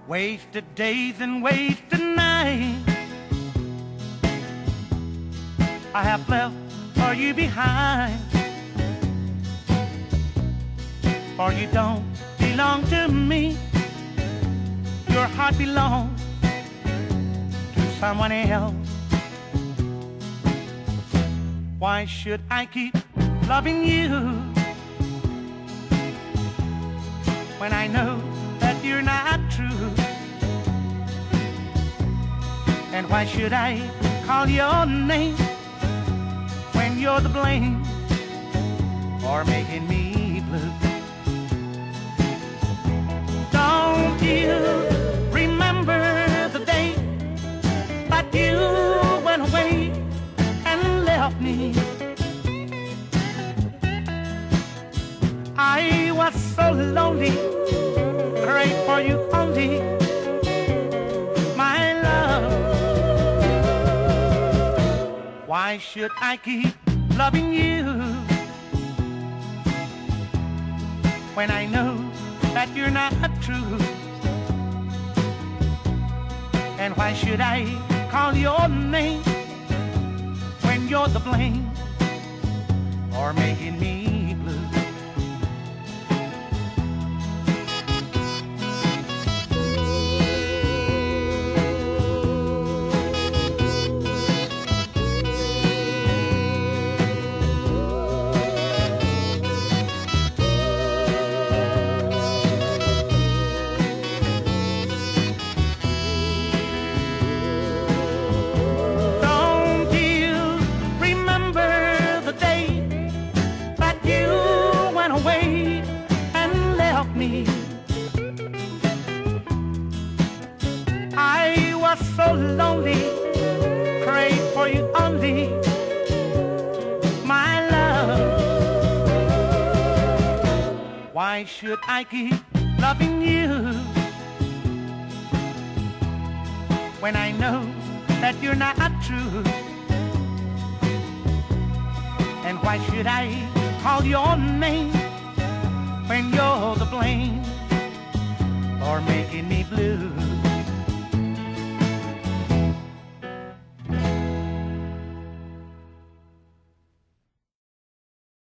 Wasted days and wasted nights I have left for you behind. For you don't belong to me. Your heart belongs to someone else. Why should I keep loving you when I know that you're not true? And why should I call your name when you're the blame for making me blue? Don't you remember the day that you went away and left me? I was so lonely, prayed for you only, my love. Why should I keep loving you when I know that you're not true? And why should I call your name when you're the blame for making me blue? So lonely, prayed for you only, my love. Why should I keep loving you when I know that you're not true? And why should I call your name when you're the blame for making me blue?